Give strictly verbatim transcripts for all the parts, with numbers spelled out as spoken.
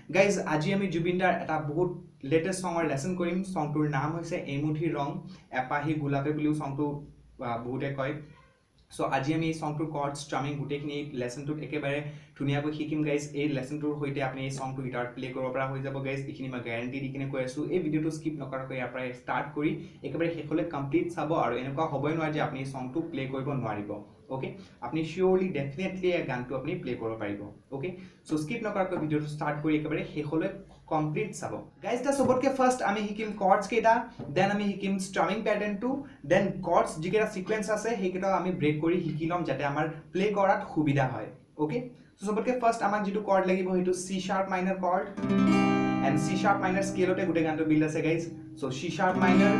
Guys, আজি আমি জুবিনদাৰ এটা বহুত লেটেস্ট সঙৰ লেসন কৰিম সংটোৰ নাম হৈছে এমুথি ৰং এপাহি গুলাপে বুলিও সংটো বহুতে কয় সো আজি আমি এই সংটোৰ কৰ্ড স্ট্ৰামিং গুটেখিনি লেসনটোত একেবাৰে ধুনিয়াকৈ শিকিম গাইজ এই লেসনটোৰ হৈতে আপুনি এই সংটো গিটাৰত প্লে কৰিব পৰা হৈ যাব গাইজ এইখিনি মই গ্যাৰান্টি দি কিনে কৈ আছো এই ভিডিওটো স্কিপ নকৰাকৈ ইয়াৰ পৰা ষ্টাৰ্ট কৰি একেবাৰে শেষলৈ কমপ্লিট চাব আৰু এনেকুৱা হ'বই নহয় যে আপুনি এই সংটো প্লে কৰিব নোৱাৰিব ওকে আপনি শিওরলি ডেফিনেটলি এই গানটো আপনি প্লে কৰিব পাৰিব ওকে সো স্কিপ নকৰাকৈ ভিডিওটো ষ্টাৰ্ট কৰি একেবাৰে শেষলৈ কমপ্লিট চাব গাইজ তা সবতকে ফাৰ্স্ট আমি শিকিম কৰ্ডস কেটা দেন আমি শিকিম স্ট্ৰামিং প্যাটাৰ্নটো দেন কৰ্ডস যিকেটা সিকোয়েন্স আছে সেইকেটা আমি ব্ৰেক কৰি শিকি লম যাতে আমাৰ প্লে কৰাত সুবিধা হয় ওকে সো সবতকে ফাৰ্স্ট আমাক যেটো কৰ্ড লাগিব হেতু C sharp minor chord and C sharp minor স্কেলতে গুটে গানটো বিল্ড আছে guys so C sharp minor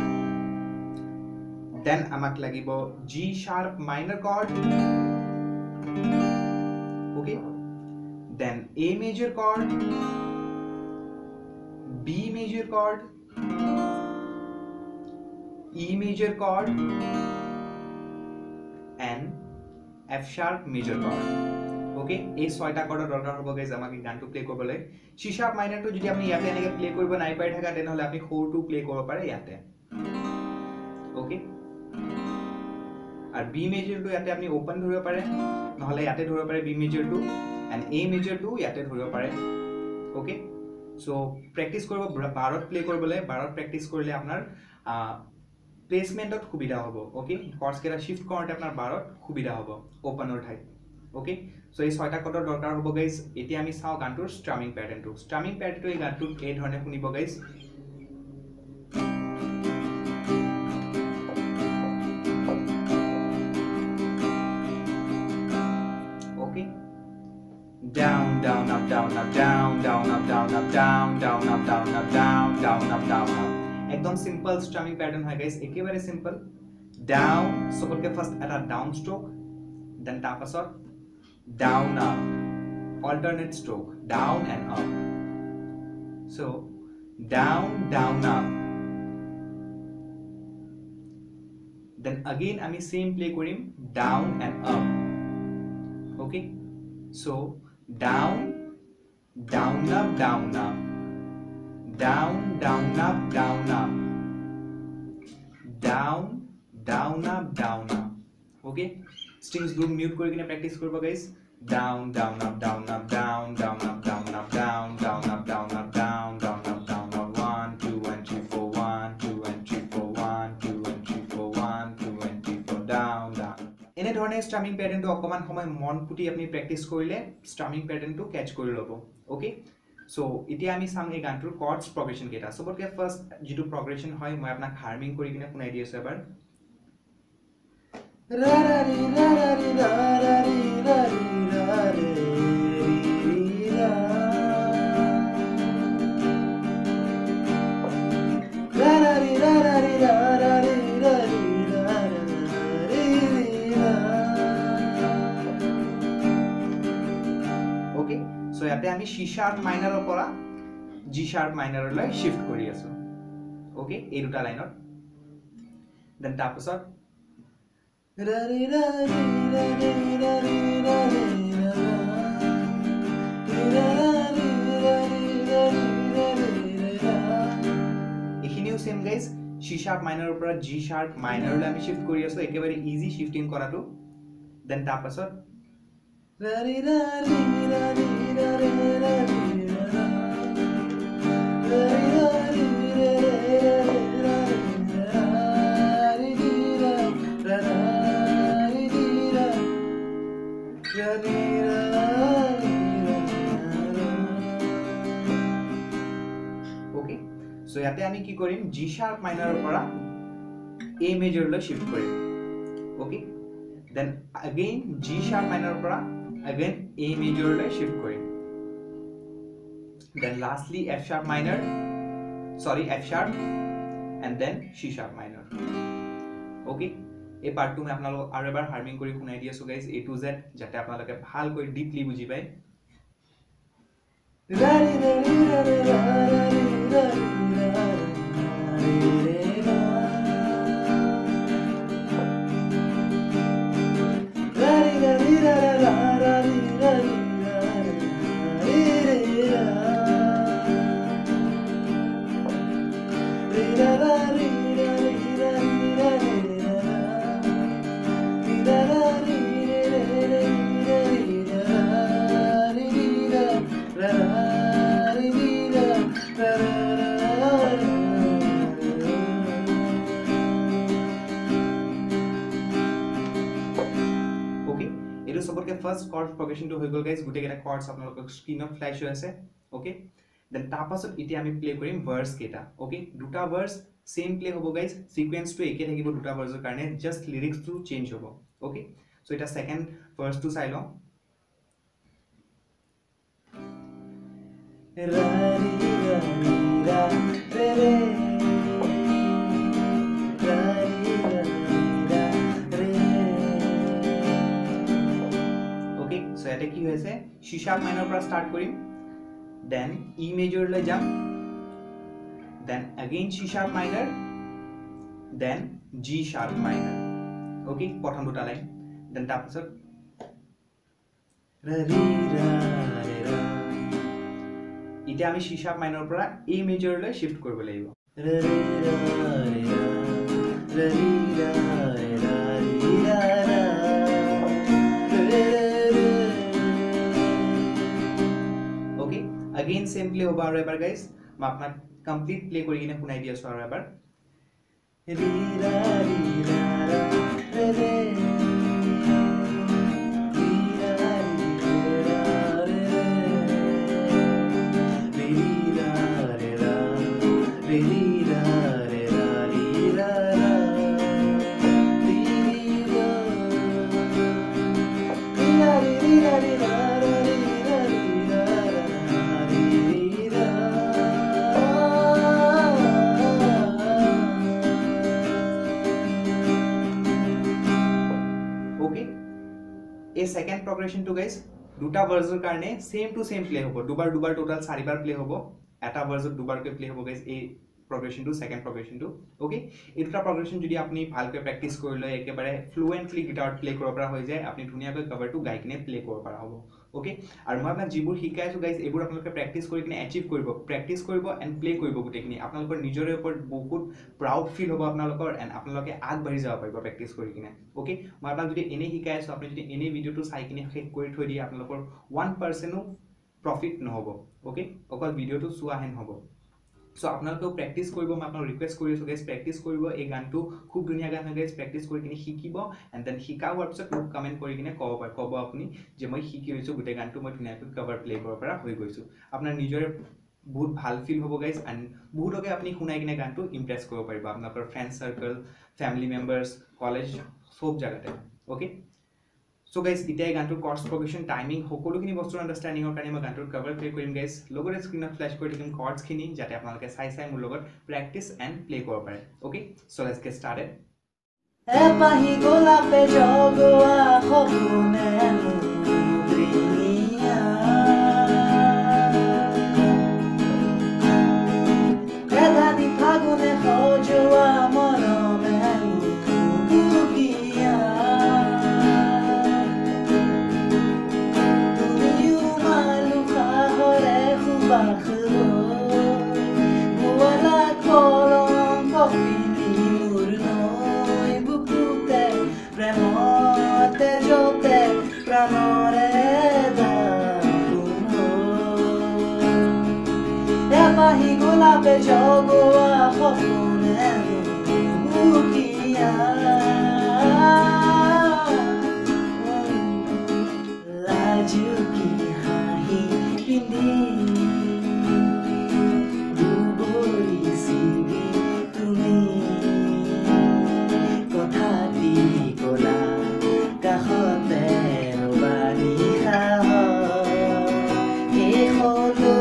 then amak lagibo G sharp minor chord okay then A major chord B major chord E major chord and F sharp major chord okay এই ছয়টা কৰ্ডৰ দৰকাৰ হ'ব guys আমাক এই গানটো play কৰিবলৈ C sharp minor টো যদি আপুনি ইয়াতে এনেকে প্লে কৰিব নাই পাই থাকা তেনেহলে আপুনি সৰুটো প্লে কৰিব পাৰে ইয়াতে okay আর B মেজর টু ইয়াতে আপনি ওপেন ধৰিব পাৰে নহলে ইয়াতে ধৰিব পাৰে B major to and A major to ইয়াতে ধৰিব পাৰে ওকে সো প্র্যাকটিস কৰিব বাৰত প্লে কৰিবলৈ বাৰত প্র্যাকটিস কৰিলে আপোনাৰ প্লেসমেন্টত সুবিধা হ'ব ওকে কৰ্ডস কেটা শিফট কৰোতে আপোনাৰ বাৰত সুবিধা হ'ব ওপেনৰ ঠাই ওকে সো এই ছয়টা কৰ্ডৰ দৰকাৰ হ'ব গাইজ এতিয়া আমি চাও গানটোৰ স্ট্ৰামিং প্যাটাৰ্নটো স্ট্ৰামিং প্যাটাৰ্নটো এই গানটোত এই ধৰণে শুনিব guys down down up down up down down up down up down down up down up down down up down up একদম সিম্পল স্ট্রামিং প্যাটার্ন হয় গাইস একেবারে সিম্পল ডাউন সবতকে ফার্স্ট এটা ডাউন স্ট্রোক দেন তারপর down up alternate stroke down and up so down down up then again আমি same play করিম down and up okay so down down up down up down down up down up down down up down up okay strings group mute kori kine practice korbo guys down down up down up down down up down up down down up down up down down up down up one two and three four one two and three four one two and three four one two and three four down down এনে ধৰণে স্ট্ৰামিং প্যাটাৰ্নটো অকমান সময় মন পুটি আপুনি প্ৰ্যাকটিস কৰিলে স্ট্ৰামিং প্যাটাৰ্নটো catch কৰি ল'ব ওকে সো এতিয়া আমি সাম এই গানটোৰ কৰ্ডস প্ৰগ্ৰেশন কেটা সবতকে ফাৰ্স্ট যেটো প্ৰগ্ৰেশন হয় মই আপোনাক হাৰ্মিং কৰি কিনে শুনাই দি আছো এবাৰ ৰা ৰা ৰি ৰা ৰা ৰি ৰা ৰা ৰি ৰা ৰি ৰা ৰে ৰি ৰা ৰা ৰা ৰি ৰা ৰা ৰি ৰা ৰা ৰি ৰা ৰি সো ইয়াতে আমি C sharp minor ৰ পৰা G sharp minor লৈ শিফট কৰি আছো ওকে এই দুটা লাইনত দেন তাৰপিছত ৰা ৰি ৰা ৰি ৰা ৰি ৰা ৰি ৰা ৰি ৰা এইখিনিও same guys C sharp minor ৰ পৰা G sharp minor লৈ আমি শিফট কৰি আছো একেবাৰে ইজি শিফটিং কৰাটো দেন তাৰপিছত ৰা ৰি ৰা ৰি ৰা ৰি ৰা ৰি ৰা ৰি ৰা ৰা ৰি ৰা ৰি ৰা ৰা ৰি ৰা ৰা ৰি ৰা ওকে সো ইয়াতে আমি কি কৰিম G sharp minor ৰ পৰা A major লৈ শিফট কৰিম okay then again G sharp minor ৰ পৰা again A major লৈ শিফট কৰিম then lastly F sharp minor sorry F sharp and then C sharp minor okay এই পাৰ্টটো মই আপোনালোক আৰু এবাৰ হাৰ্মিং কৰি শুনাই দি আছো গাইজ A to Z যাতে আপোনালোকে ভালকৈ ডিপলি বুজি পায় ৰা ৰি ৰা ৰি ৰা ৰি ৰা ৰি ৰা ৰি ৰা ri ra ra ri ra ri ra ri ra first chord প্ৰগ্ৰেশনটো হৈ গল গাইজ গুটেকেটা কৰ্ডছ আপোনালোকৰ স্ক্ৰিনত ফ্ল্যাশ হৈ আছে ওকে দেন তাৰপাছত এতিয়া আমি প্লে কৰিম ভাৰ্স কেটা ওকে দুটা ভাৰ্স সেম প্লে হ'ব গাইজ সিকোয়েন্সটো একে থাকিব দুটা ভাৰ্সৰ কাৰণে জাস্ট লিৰিক্সটো চেঞ্জ হ'ব ওকে সো এটা সেকেন্ড ভাৰ্সটো চাই লওঁ रा री रा री रा रे रे रा री रा रा रे ओके सो এটা কি হয়েছে সি শার্প মাইনৰ পৰা স্টার্ট কৰিম দেন ই মেজৰ লৈ যাম then again C sharp minor then G sharp minor okay প্ৰথম দুটা লাইন দেন তাৰপিছত रा री रा रे रा इते आमी सी शार्प माइनर পৰা ए मेजर লৈ शिफ्ट কৰিব লাগিব रे रे रा रे रा रे री रा रे रा री रा रा रे रे ओके अगेन सेम प्ले होबा আৰু এবাৰ गाइस মই আপোনাক কমপ্লিট প্লে কৰি কিনে শুনাই দি আছো আৰু এবাৰ री रा री रा रे रे ए सेकंड प्रोग्रेशन टू गाइस দুটা ভার্সৰ কাৰণে সেম টু সেম প্লে হ'ব দুবাৰ দুবাৰ টোটাল চাৰিবাৰ প্লে হ'ব এটা ভার্সত দুবাৰকৈ প্লে হ'ব গাইস এই progression to second progression to okay এই দুটা progression যদি আপনি ভালকৈ প্র্যাকটিস কৰি লয় একেবাৰে ফ্লুয়েন্টলি গিটাৰ প্লে কৰিব পৰা হৈ যায় আপনি ধুনিয়াকৈ কভাৰটো গাই কিনে প্লে কৰিব পৰা হ'ব okay আৰু মই আপোনাক যিবোৰ শিকাইছো গাইস এইবোৰ আপোনালোকে প্র্যাকটিস কৰি কিনে অ্যাচিভ কৰিব প্র্যাকটিস কৰিব এন্ড প্লে কৰিব গুটেখিনি আপোনালোকৰ নিজৰে ওপৰত বহুত প্ৰাউড ফিল হ'ব আপোনালোকৰ এন্ড আপোনালোকে আগবাঢ়ি যাব পাৰিব প্র্যাকটিস কৰি কিনে okay মই আপোনাক যদি এনে শিকাইছো আপনি যদি এনে ভিডিওটো চাই কিনে শেষ কৰি থৈ দিয়ে আপোনালোকৰ one percent ও প্ৰফিট নহব okay অকল ভিডিওটো চোৱা হেন হ'ব সো আপোনালোকে প্র্যাকটিস কৰিব মই আপোনাক ৰিকুৱেষ্ট কৰি আছো গাইস প্র্যাকটিস কৰিব এই গানটো খুব ধুনিয়া গান হয় গাইস প্র্যাকটিস কৰি কিনে শিকিব এন্ড দেন শিকা হোৱাৰ পিছত মোক কমেন্ট কৰি কিনে ক'ব পাৰ ক'ব আপুনি যে মই শিকি হৈছো গুটে গানটো মই ধুনিয়াকৈ কভাৰ প্লে কৰিব পৰা হৈ গৈছো আপোনাৰ নিজৰ বহুত ভাল ফিল হ'ব গাইস এন্ড বহুতকে আপুনি শুনাই কিনে গানটো ইমপ্ৰেস কৰিব পাৰিব আপোনাৰ friend circle family members college সব জায়গাতে okay So guys, ite gantur chords progression timing hokolu khini bostur understanding or kane ma gantur cover play korim guys logo screen of flash kori dikim chords khini jate apnaloke sai sai mur logot practice and play kor pare okay so let's get started e pahi gola pe jogoa khopune mudriya kada di phagune khojoa monome kukugiya pe jogo a khopune mukiya laju ki hahi pindi dubori sibi tumi kotha di kola kahote robani khaho e kholo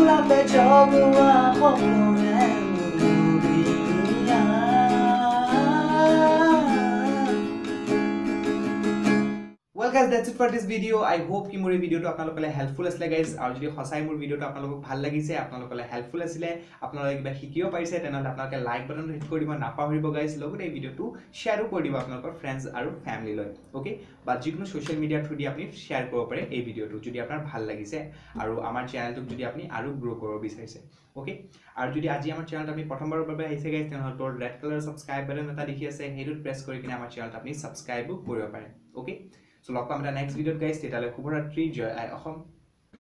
গোলাপে জগোৱা সপোনে দুনিয়া Well guys, that's it for this video. I hope ki mori video to apnalokale helpful asile guys. Aru jodi hosai mor video to apnalok bhal lagise, apnalokale helpful asile, apnalok kiba hikiyo paise, tenole apnaloke like button hit koribo napahoribo guys. Logote ei video to share koribo apnalokor friends aru family loi. Okay? But jikono social media through di apni share koribo pare ei video to jodi apnar bhal lagise aru amar channel tok jodi apni aru grow koribo bicharise. Okay? Aru jodi aji amar channel apni prothom barar babe aise guys, tenole tor red color subscribe button eta dikhi ase, heitut press kori kine amar channel apni subscribe koribo pare. Okay? So, log pam next video guys. Tetale Shubhratri, Joy I Ahom.